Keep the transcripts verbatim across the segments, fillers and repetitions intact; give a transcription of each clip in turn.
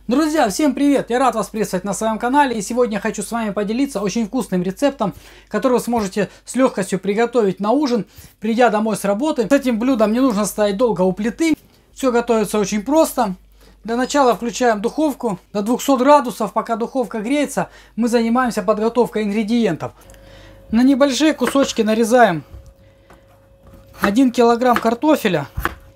Друзья, всем привет! Я рад вас приветствовать на своем канале, и сегодня я хочу с вами поделиться очень вкусным рецептом, который вы сможете с легкостью приготовить на ужин, придя домой с работы. С этим блюдом не нужно стоять долго у плиты, все готовится очень просто. Для начала включаем духовку до двухсот градусов, пока духовка греется, мы занимаемся подготовкой ингредиентов. На небольшие кусочки нарезаем один килограмм картофеля.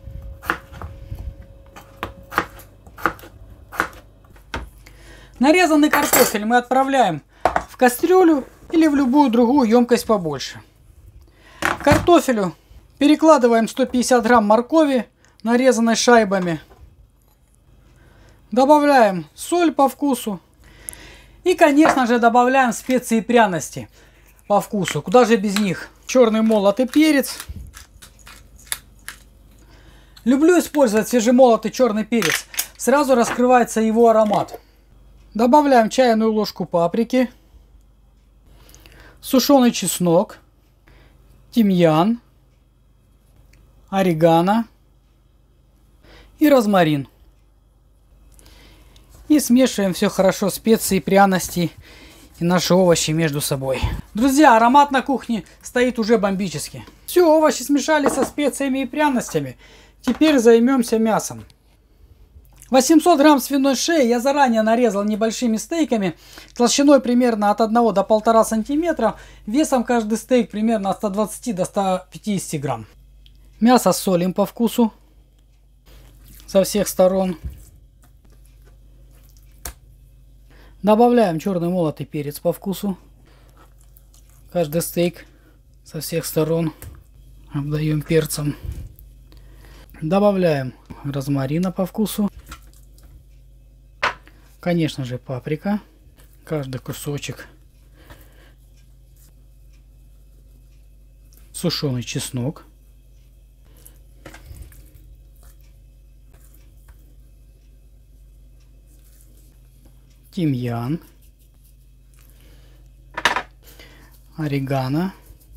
Нарезанный картофель мы отправляем в кастрюлю или в любую другую емкость побольше. К картофелю перекладываем сто пятьдесят грамм моркови, нарезанной шайбами. Добавляем соль по вкусу. И, конечно же, добавляем специи и пряности по вкусу. Куда же без них? Черный молотый перец. Люблю использовать свежемолотый черный перец. Сразу раскрывается его аромат. Добавляем чайную ложку паприки, сушеный чеснок, тимьян, орегано и розмарин. И смешиваем все хорошо, специи, пряности и наши овощи между собой. Друзья, аромат на кухне стоит уже бомбически. Все, овощи смешали со специями и пряностями. Теперь займемся мясом. восемьсот грамм свиной шеи я заранее нарезал небольшими стейками, толщиной примерно от одного до полутора сантиметра, весом каждый стейк примерно от ста двадцати до ста пятидесяти грамм. Мясо солим по вкусу со всех сторон. Добавляем черный молотый перец по вкусу. Каждый стейк со всех сторон обдаем перцем. Добавляем розмарина по вкусу. Конечно же, паприка. Каждый кусочек. Сушеный чеснок. Тимьян. Орегано.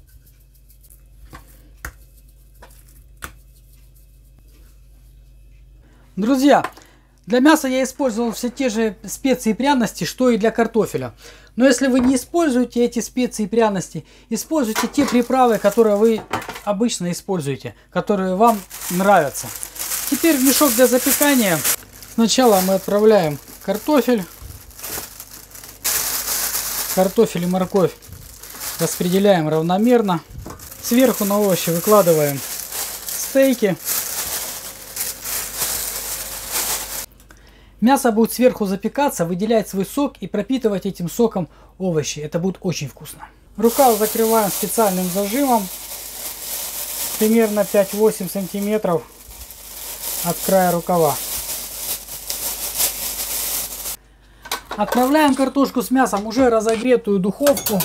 Друзья, для мяса я использовал все те же специи и пряности, что и для картофеля. Но если вы не используете эти специи и пряности, используйте те приправы, которые вы обычно используете, которые вам нравятся. Теперь в мешок для запекания сначала мы отправляем картофель. Картофель и морковь распределяем равномерно. Сверху на овощи выкладываем стейки. Мясо будет сверху запекаться, выделять свой сок и пропитывать этим соком овощи. Это будет очень вкусно. Рукав закрываем специальным зажимом. Примерно пять-восемь сантиметров от края рукава. Отправляем картошку с мясом в уже разогретую духовку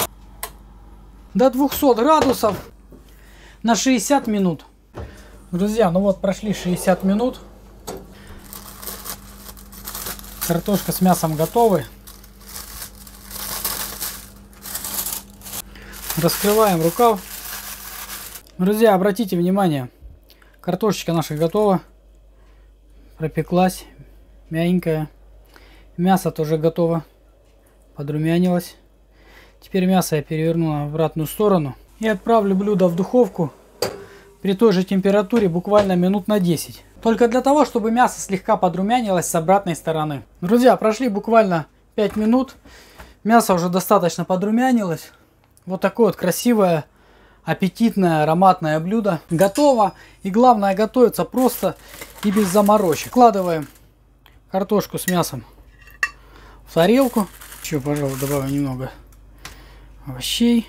до двухсот градусов на шестьдесят минут. Друзья, ну вот прошли шестьдесят минут. Картошка с мясом готовы. Раскрываем рукав. Друзья, обратите внимание, картошечка наша готова. Пропеклась, мягенькая. Мясо тоже готово. Подрумянилось. Теперь мясо я переверну на обратную сторону. И отправлю блюдо в духовку при той же температуре буквально минут на десять. Только для того, чтобы мясо слегка подрумянилось с обратной стороны. Друзья, прошли буквально пять минут. Мясо уже достаточно подрумянилось. Вот такое вот красивое, аппетитное, ароматное блюдо готово. И главное, готовится просто и без заморочек. Вкладываем картошку с мясом в тарелку. Еще, пожалуй, добавим немного овощей.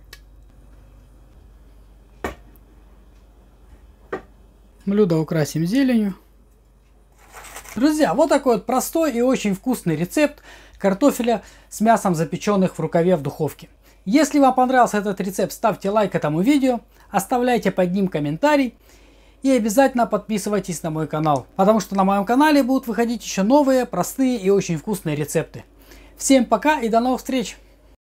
Блюдо украсим зеленью. Друзья, вот такой вот простой и очень вкусный рецепт картофеля с мясом, запеченных в рукаве в духовке. Если вам понравился этот рецепт, ставьте лайк этому видео, оставляйте под ним комментарий и обязательно подписывайтесь на мой канал, потому что на моем канале будут выходить еще новые, простые и очень вкусные рецепты. Всем пока и до новых встреч!